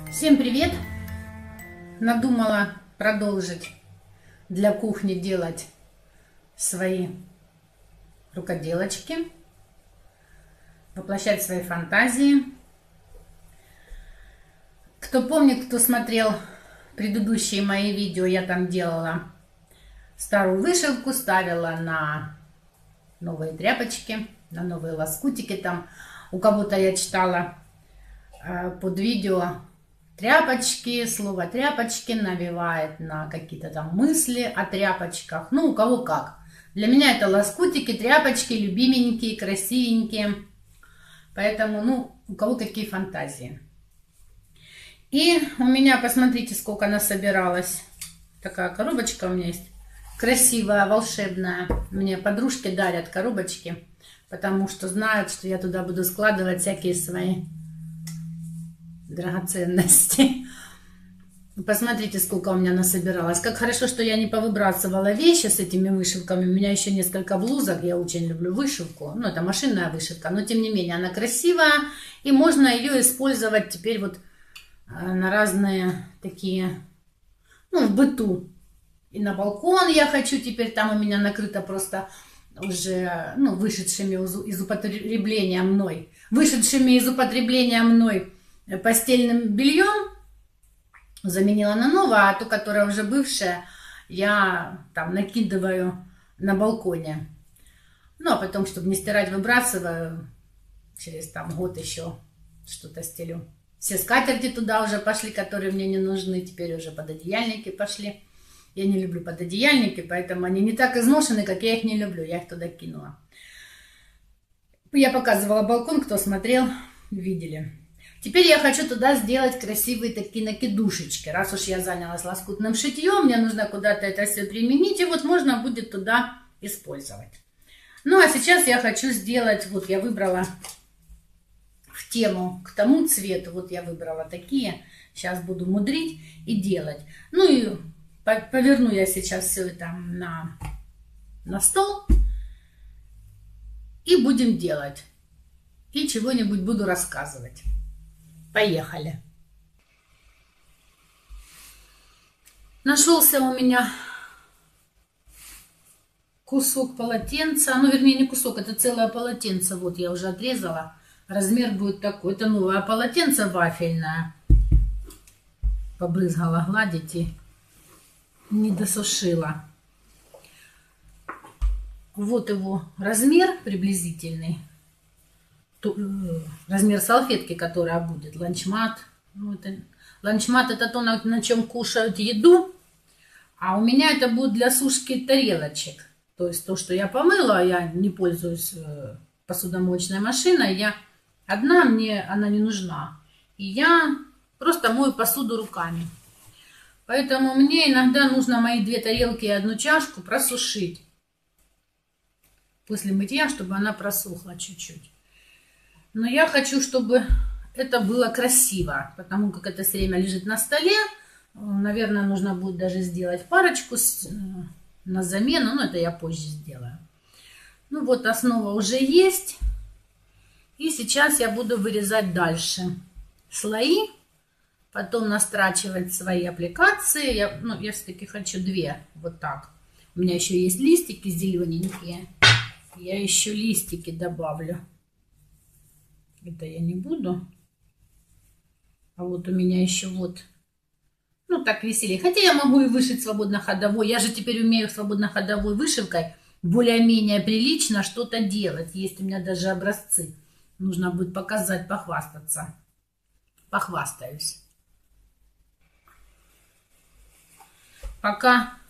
Всем привет! Надумала продолжить для кухни делать свои рукоделочки, воплощать свои фантазии. Кто помнит, кто смотрел предыдущие мои видео, я там делала старую вышивку, ставила на новые тряпочки, на новые лоскутики. Там у кого-то я читала под видео тряпочки, слово тряпочки навевает на какие-то там мысли о тряпочках. Ну, у кого как. Для меня это лоскутики, тряпочки, любименькие, красивенькие. Поэтому, ну, у кого какие фантазии. И у меня, посмотрите, сколько она собиралась. Такая коробочка у меня есть. Красивая, волшебная. Мне подружки дарят коробочки, потому что знают, что я туда буду складывать всякие свои драгоценности. Посмотрите, сколько у меня насобиралось. Как хорошо, что я не повыбрасывала вещи с этими вышивками. У меня еще несколько блузок. Я очень люблю вышивку. Ну, это машинная вышивка. Но, тем не менее, она красивая. И можно ее использовать теперь вот на разные такие, ну, в быту. И на балкон я хочу теперь. Там у меня накрыто просто уже, ну, вышедшими из употребления мной. Вышедшими из употребления мной постельным бельем, заменила на новое, а то, которое уже бывшее, я там накидываю на балконе. Ну, а потом, чтобы не стирать, выбрасываю. Через там год еще что-то стелю. Все скатерти туда уже пошли, которые мне не нужны. Теперь уже пододеяльники пошли. Я не люблю пододеяльники, поэтому они не так изношены, как я их не люблю. Я их туда кинула. Я показывала балкон, кто смотрел, видели. Теперь я хочу туда сделать красивые такие накидушечки. Раз уж я занялась лоскутным шитьем, мне нужно куда-то это все применить. И вот можно будет туда использовать. Ну, а сейчас я хочу сделать, вот я выбрала в тему к тому цвету. Вот я выбрала такие. Сейчас буду мудрить и делать. Ну и поверну я сейчас все это на стол. И будем делать. И чего-нибудь буду рассказывать. Поехали. Нашелся у меня кусок полотенца. Ну, вернее, не кусок, это целое полотенце. Вот я уже отрезала. Размер будет такой. Это новое полотенце вафельное. Побрызгала гладить и не досушила. Вот его размер приблизительный. Размер салфетки, которая будет. Ланчмат. Ну, ланчмат это то, на чем кушают еду. А у меня это будет для сушки тарелочек. То есть то, что я помыла, я не пользуюсь посудомоечной машиной. Мне она не нужна. И я просто мою посуду руками. Поэтому мне иногда нужно мои 2 тарелки и 1 чашку просушить. После мытья, чтобы она просохла чуть-чуть. Но я хочу, чтобы это было красиво, потому как это все время лежит на столе. Наверное, нужно будет даже сделать парочку на замену, но это я позже сделаю. Ну вот, основа уже есть. И сейчас я буду вырезать дальше слои, потом настрачивать свои аппликации. Я все-таки хочу 2, вот так. У меня еще есть листики зелененькие. Я еще листики добавлю. Это я не буду. А вот у меня еще вот, ну так веселее. Хотя я могу и вышить свободно-ходовой. Я же теперь умею свободно-ходовой вышивкой более-менее прилично что-то делать. Есть у меня даже образцы. Нужно будет показать, похвастаться. Похвастаюсь. Пока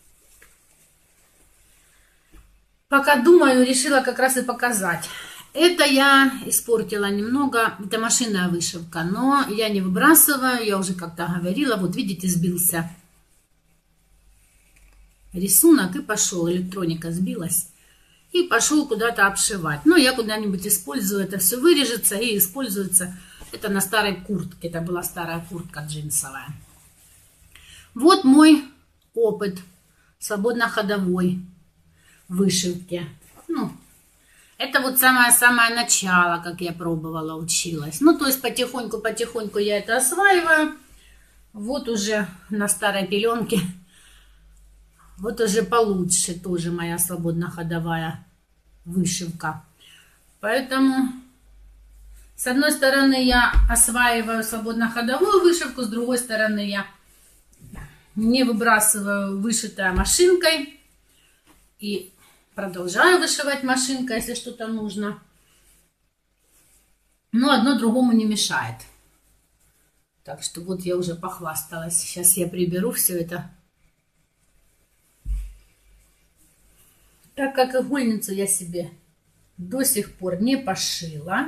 думаю, решила как раз и показать. Это я испортила немного. Это машинная вышивка, но я не выбрасываю. Я уже как-то говорила. Вот видите, сбился рисунок и пошел. Электроника сбилась. И пошел куда-то обшивать. Но я куда-нибудь использую. Это все вырежется и используется. Это на старой куртке. Это была старая куртка джинсовая. Вот мой опыт свободно-ходовой вышивки. Ну, Это вот самое-самое начало, как я пробовала, училась. Ну, то есть потихоньку я это осваиваю. Вот уже на старой пеленке, вот уже получше тоже моя свободно-ходовая вышивка. Поэтому, с одной стороны, я осваиваю свободно-ходовую вышивку, с другой стороны, я не выбрасываю вышитая машинкой и продолжаю вышивать машинкой, если что-то нужно. Но одно другому не мешает. Так что вот я уже похвасталась. Сейчас я приберу все это. Так как игольницу я себе до сих пор не пошила,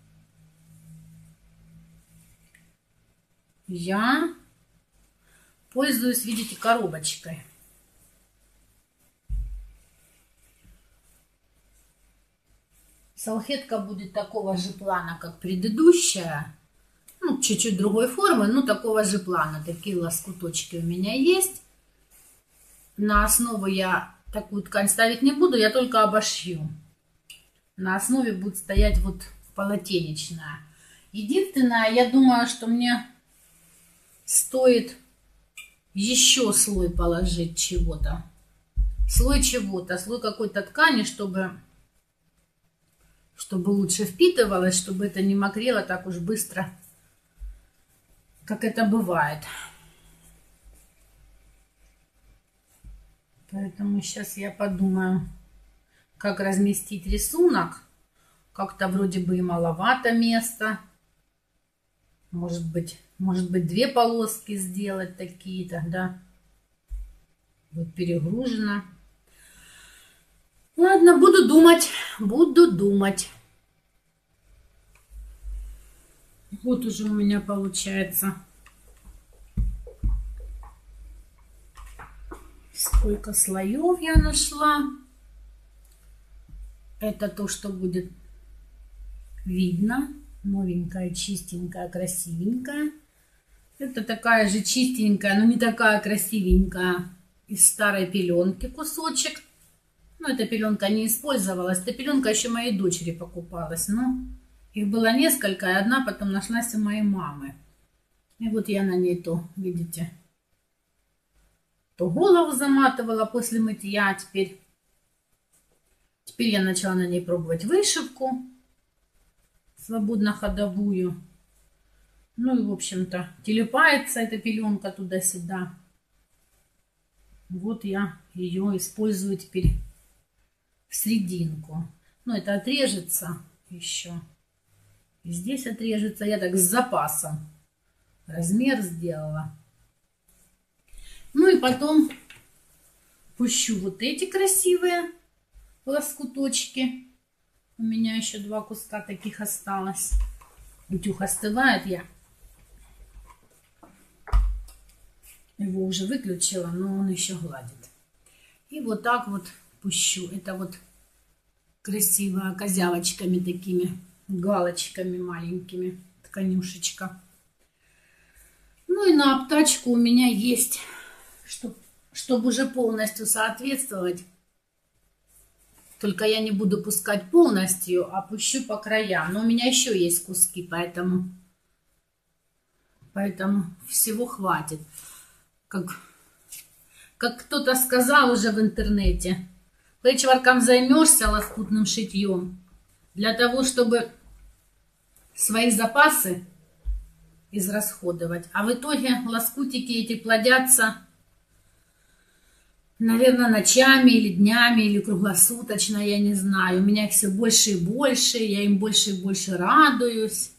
я пользуюсь, видите, коробочкой. Салфетка будет такого же плана, как предыдущая. Ну, чуть-чуть другой формы, но такого же плана. Такие лоскуточки у меня есть. На основу я такую ткань ставить не буду, я только обошью. На основе будет стоять вот полотенечная. Единственное, я думаю, что мне стоит еще слой положить чего-то. Слой чего-то, слой какой-то ткани, чтобы лучше впитывалось, чтобы это не мокрело так уж быстро, как это бывает. Поэтому сейчас я подумаю, как разместить рисунок. Как-то вроде бы и маловато места. Может быть 2 полоски сделать такие тогда. Вот перегружено. Ладно, буду думать. Вот уже у меня получается. Сколько слоев я нашла. Это то, что будет видно. Новенькая, чистенькая, красивенькая. Это такая же чистенькая, но не такая красивенькая из старой пеленки кусочек. Но эта пеленка не использовалась. Эта пеленка еще моей дочери покупалась. Но их было несколько, и одна потом нашлась у моей мамы. И вот я на ней то, видите, то голову заматывала после мытья. Теперь я начала на ней пробовать вышивку свободно-ходовую. Ну и, в общем-то, телепается эта пеленка туда-сюда. Вот я ее использую теперь в серединку. Ну, это отрежется еще. И здесь отрежется. Я так с запасом размер сделала. Ну и потом пущу вот эти красивые лоскуточки. У меня еще 2 куска таких осталось. Утюг остывает, я его уже выключила, но он еще гладит. И вот так вот пущу. Это вот красиво козявочками такими, галочками маленькими, тканюшечка. Ну и на обтачку у меня есть, чтобы уже полностью соответствовать. Только я не буду пускать полностью, а пущу по краям. Но у меня еще есть куски, поэтому всего хватит. Как кто-то сказал уже в интернете, пэтчворком займешься лоскутным шитьем для того, чтобы свои запасы израсходовать. А в итоге лоскутики эти плодятся, наверное, ночами или днями, или круглосуточно, я не знаю. У меня их все больше и больше, я им больше и больше радуюсь.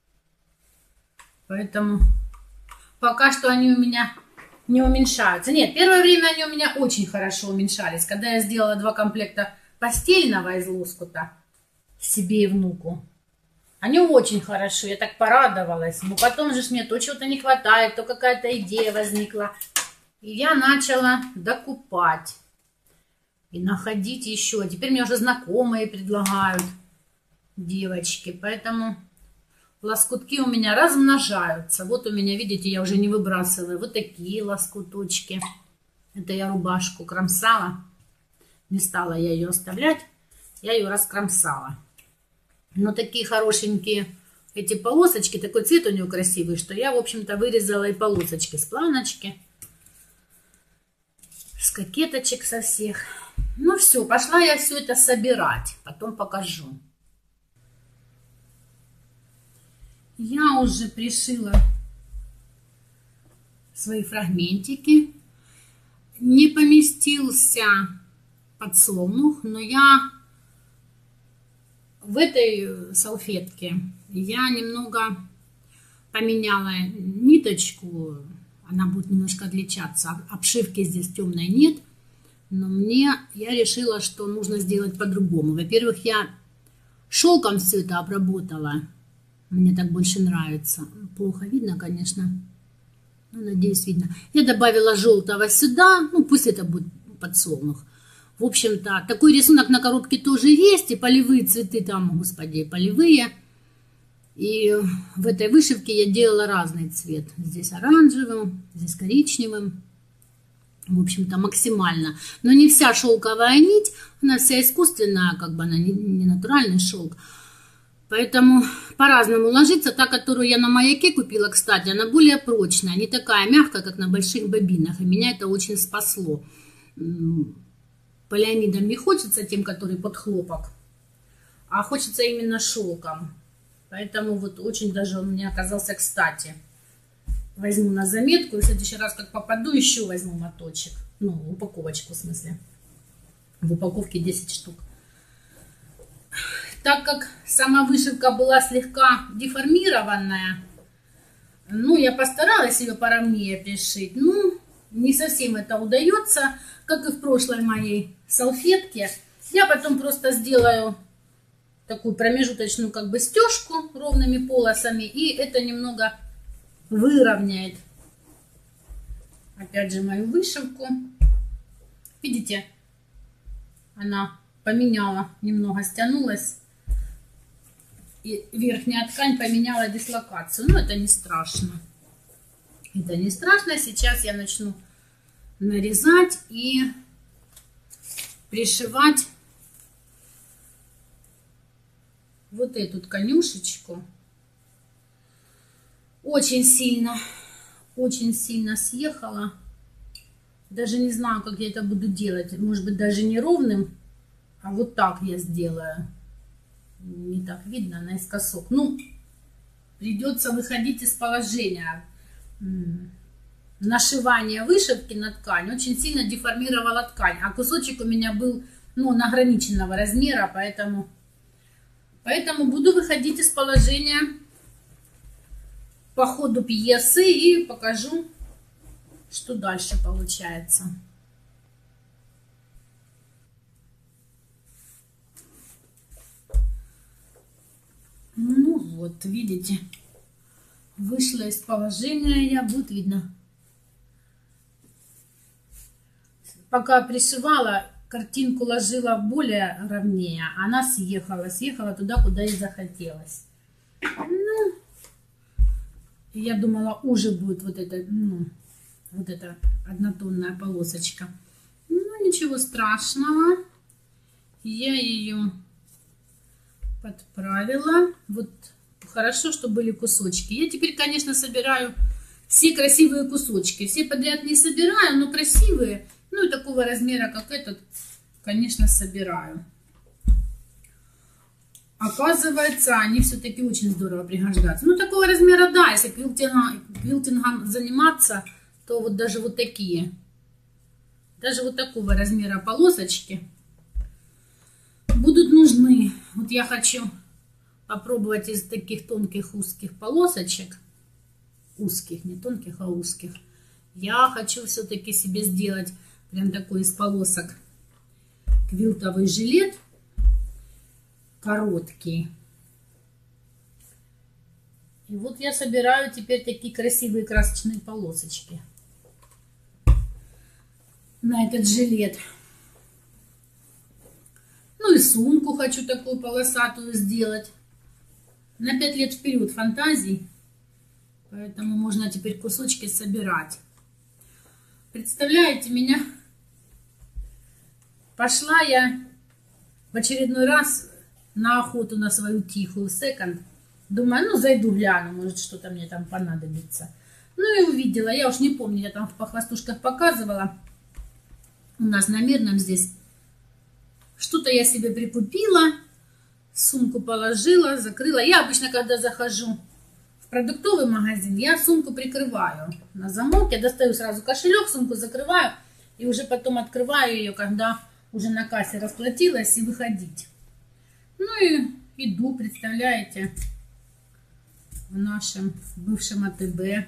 Поэтому пока что они у меня не уменьшаются. Нет, первое время они у меня очень хорошо уменьшались. Когда я сделала 2 комплекта постельного из лоскута себе и внуку. Они очень хорошо, я так порадовалась. Но потом же мне то чего-то не хватает, то какая-то идея возникла. И я начала докупать. И находить еще. Теперь мне уже знакомые предлагают девочки. Поэтому лоскутки у меня размножаются. Вот у меня, видите, я уже не выбрасываю. Вот такие лоскуточки. Это я рубашку кромсала. Не стала я ее оставлять. я ее раскромсала. Но такие хорошенькие эти полосочки, такой цвет у нее красивый, что я, в общем-то, вырезала и полосочки с планочки, с кокеточек со всех. Ну все, пошла я все это собирать, потом покажу. Я уже пришила свои фрагментики. Не поместился подсолнух, но я в этой салфетке я немного поменяла ниточку. Она будет немножко отличаться. Обшивки здесь темной нет. Но я решила, что нужно сделать по-другому. Во-первых, я шелком все это обработала. Мне так больше нравится. Плохо видно, конечно. Ну, надеюсь, видно. Я добавила желтого сюда. Ну, пусть это будет подсолнух. В общем-то, такой рисунок на коробке тоже есть. И полевые цветы там, господи, полевые. И в этой вышивке я делала разный цвет. Здесь оранжевым, здесь коричневым. В общем-то, максимально. Но не вся шелковая нить, она вся искусственная, как бы она не натуральный шелк. Поэтому по-разному ложится. Та, которую я на маяке купила, кстати, она более прочная, не такая мягкая, как на больших бобинах. И меня это очень спасло. Полиамидом не хочется, тем, который под хлопок, а хочется именно шелком. Поэтому вот очень даже он мне оказался кстати. Возьму на заметку, и в следующий раз, как попаду, еще возьму моточек. Ну, упаковочку, в смысле. В упаковке 10 штук. Так как сама вышивка была слегка деформированная, ну, я постаралась ее поровнее пришить. Ну, не совсем это удается, как и в прошлой моей салфетке. Я потом просто сделаю такую промежуточную как бы стежку ровными полосами, и это немного выровняет, опять же, мою вышивку. Видите, она поменяла, немного стянулась, и верхняя ткань поменяла дислокацию. Но это не страшно. Это не страшно. Сейчас я начну нарезать и пришивать вот эту тканюшечку. Очень сильно съехала. Даже не знаю, как я это буду делать. Может быть, даже не ровным, а вот так я сделаю. Не так видно, наискосок. Ну, придется выходить из положения. Нашивание вышивки на ткань очень сильно деформировала ткань. А кусочек у меня был, ну, ограниченного размера, поэтому буду выходить из положения по ходу пьесы и покажу, что дальше получается. Ну вот, видите, вышла из положения я, будет видно. Пока пришивала, картинку ложила более ровнее, она съехала туда, куда и захотелось. Ну, я думала, уже будет вот эта, ну, вот эта однотонная полосочка. Ну, ничего страшного. Я ее подправила. Вот хорошо, что были кусочки. Я теперь, конечно, собираю все красивые кусочки. Все подряд не собираю, но красивые. Ну, и такого размера, как этот, конечно, собираю. Оказывается, они все-таки очень здорово пригождаются. Ну, такого размера, да, если квилтингом заниматься, то вот даже вот такие. Даже вот такого размера полосочки будут нужны. Вот я хочу попробовать из таких тонких узких полосочек. Узких, не тонких, а узких. Я хочу все-таки себе сделать прям такой из полосок квилтовый жилет. Короткий. И вот я собираю теперь такие красивые красочные полосочки на этот жилет. Ну и сумку хочу такую полосатую сделать. На 5 лет вперед фантазий. Поэтому можно теперь кусочки собирать. Представляете меня? Пошла я в очередной раз на охоту на свою тихую секонд. Думаю, ну зайду гляну, может что-то мне там понадобится. Ну и увидела, я уж не помню, я там по хвостушках показывала. У нас на Мирном здесь что-то я себе прикупила, сумку положила, закрыла. Я обычно, когда захожу в продуктовый магазин, я сумку прикрываю на замок, я достаю сразу кошелек, сумку закрываю и уже потом открываю ее, когда уже на кассе расплатилась, и выходить. Ну и иду, представляете, в нашем бывшем АТБ.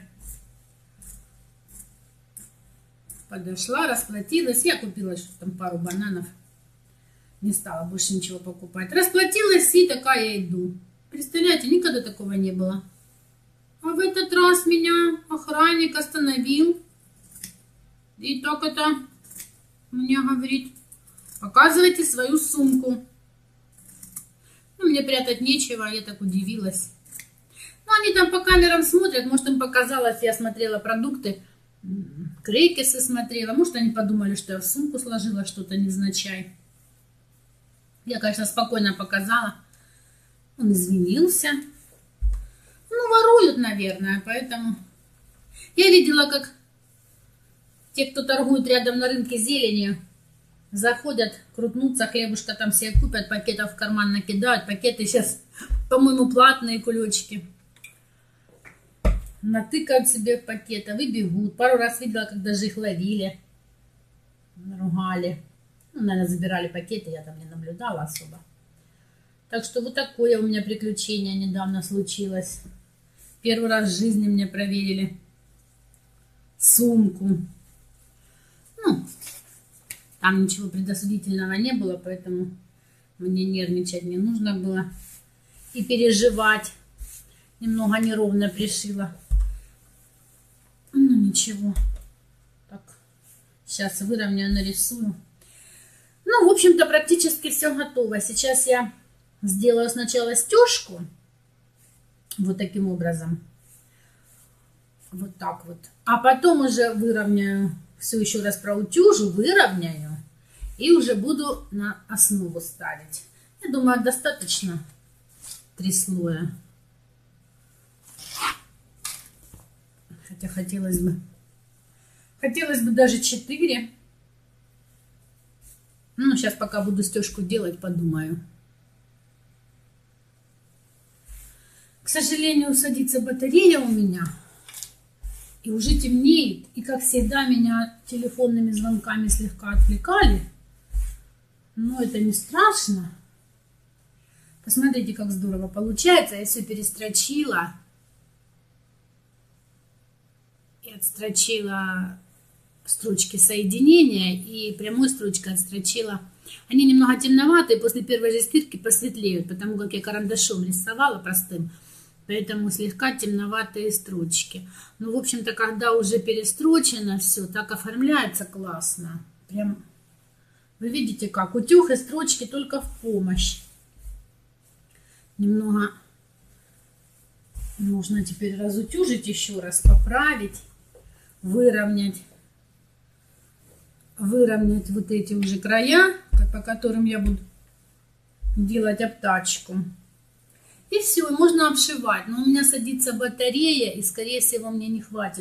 Подошла, расплатилась. Я купила что-то там пару бананов. Не стала больше ничего покупать. Расплатилась и такая иду. Представляете, никогда такого не было. А в этот раз меня охранник остановил. И так это мне говорит: показывайте свою сумку. Ну, мне прятать нечего, я так удивилась. Ну, они там по камерам смотрят. Может, им показалось, я смотрела продукты. Крекесы смотрела. Может, они подумали, что я в сумку сложила что-то невзначай. Я, конечно, спокойно показала. Он извинился. Ну, воруют, наверное, поэтому... Я видела, как те, кто торгует рядом на рынке зеленью, заходят, крутнутся, хлебушка там себе купят, пакетов в карман накидают. Пакеты сейчас, по-моему, платные кулечки. Натыкают себе пакетов и бегут. Пару раз видела, когда же их ловили, ругали. Ну, наверное, забирали пакеты, я там не наблюдала особо. Так что вот такое у меня приключение недавно случилось. Первый раз в жизни мне проверили сумку. Ну, там ничего предосудительного не было, поэтому мне нервничать не нужно было. И переживать. Немного неровно пришила. Ну, ничего. Так, сейчас выровняю, нарисую. Ну, в общем-то, практически все готово. Сейчас я сделаю сначала стежку. Вот таким образом. Вот так вот. А потом уже выровняю. Все еще раз проутюжу, выровняю. И уже буду на основу ставить. Я думаю, достаточно 3 слоя. Хотя хотелось бы даже 4. Ну, сейчас пока буду стежку делать, подумаю. К сожалению, садится батарея у меня. И уже темнеет. И, как всегда, меня телефонными звонками слегка отвлекали. Но это не страшно. Посмотрите, как здорово получается. Я все перестрочила. И отстрочила строчки соединения. И прямой строчкой отстрочила. Они немного темноватые. После первой же стирки посветлеют. Потому как я карандашом рисовала простым. Поэтому слегка темноватые строчки. Ну, в общем-то, когда уже перестрочено все, так оформляется классно. Прям, вы видите как? Утюг и строчки только в помощь. Немного нужно теперь разутюжить еще раз, поправить, выровнять. Выровнять вот эти уже края, по которым я буду делать обтачку. И все, можно обшивать. Но у меня садится батарея, и, скорее всего, мне не хватит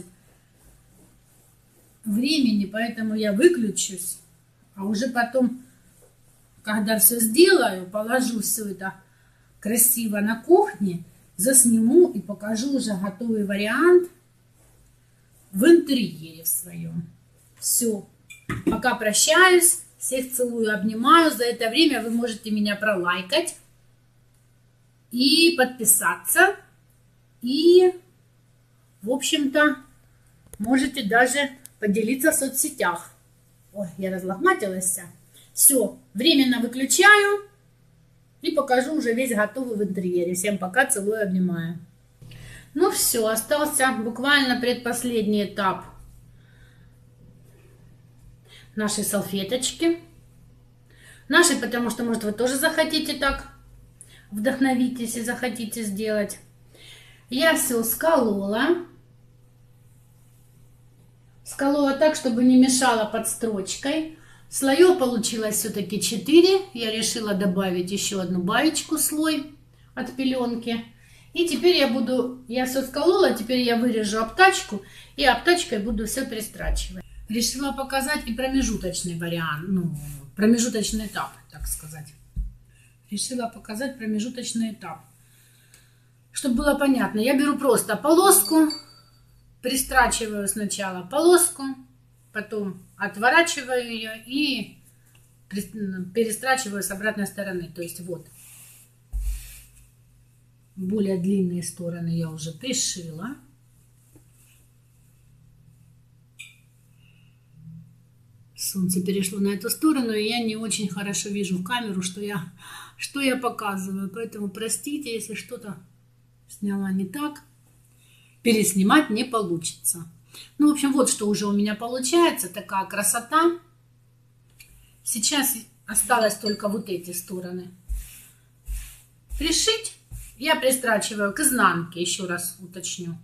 времени, поэтому я выключусь. А уже потом, когда все сделаю, положу все это красиво на кухне, засниму и покажу уже готовый вариант в интерьере в своем. Все. Пока прощаюсь. Всех целую, обнимаю. За это время вы можете меня пролайкать. И подписаться. И, в общем-то, можете даже поделиться в соцсетях. Ой, я разлохматилась. Все, временно выключаю. И покажу уже весь готовый в интерьере. Всем пока, целую, обнимаю. Ну все, остался буквально предпоследний этап нашей салфеточки. Нашей, потому что, может, вы тоже захотите так. Вдохновитесь и захотите сделать. Я все сколола. Сколола так, чтобы не мешала под строчкой. Слоев получилось все-таки 4. Я решила добавить еще одну баечку слой от пеленки. И теперь я все сколола, теперь я вырежу обтачку и обтачкой буду все перестрачивать. Решила показать и промежуточный вариант, промежуточный этап, так сказать. Решила показать промежуточный этап. Чтобы было понятно, я беру просто полоску, пристрачиваю сначала полоску, потом отворачиваю ее и перестрачиваю с обратной стороны. То есть вот, более длинные стороны я уже пришила. Солнце перешло на эту сторону, и я не очень хорошо вижу в камеру, что я показываю. Поэтому простите, если что-то сняла не так. Переснимать не получится. Ну, в общем, вот что уже у меня получается. Такая красота. Сейчас осталось только вот эти стороны пришить. Я пристрачиваю к изнанке, еще раз уточню.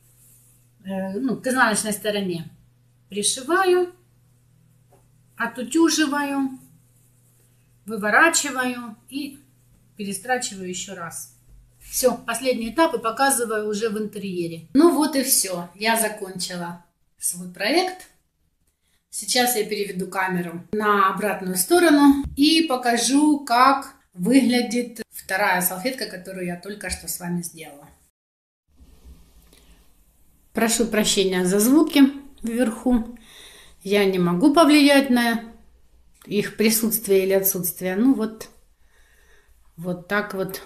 К изнаночной стороне пришиваю, отутюживаю, выворачиваю и перестрачиваю еще раз. Все, последний этап и показываю уже в интерьере. Ну вот и все. Я закончила свой проект. Сейчас я переведу камеру на обратную сторону и покажу, как выглядит вторая салфетка, которую я только что с вами сделала. Прошу прощения за звуки вверху. Я не могу повлиять на их присутствие или отсутствие. Ну вот так вот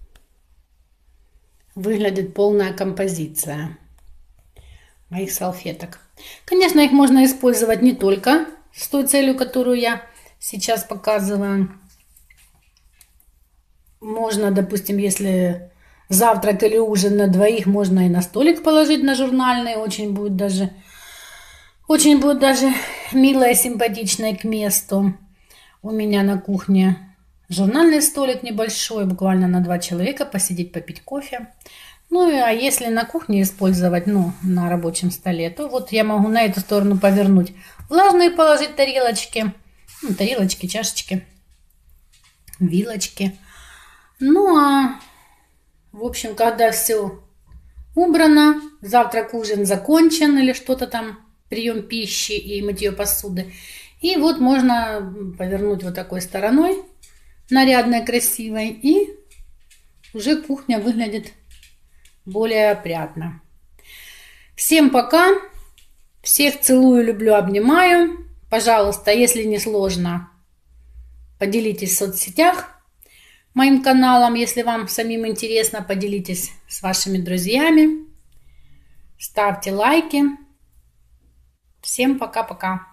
выглядит полная композиция моих салфеток. Конечно, их можно использовать не только с той целью, которую я сейчас показываю. Можно, допустим, если завтрак или ужин на двоих, можно и на столик положить на журнальный. Очень будет даже мило и симпатично к месту. У меня на кухне журнальный столик небольшой, буквально на 2 человека, посидеть, попить кофе. Ну, а если на кухне использовать, на рабочем столе, то вот я могу на эту сторону повернуть влажные, положить тарелочки, тарелочки, чашечки, вилочки. Ну, а в общем, когда все убрано, завтрак, ужин закончен или что-то там, прием пищи и мытье посуды. И вот можно повернуть вот такой стороной, нарядной, красивой, и уже кухня выглядит более опрятно. Всем пока, всех целую, люблю, обнимаю. Пожалуйста, если не сложно, поделитесь в соцсетях моим каналом, если вам самим интересно, поделитесь с вашими друзьями, ставьте лайки. Всем пока-пока.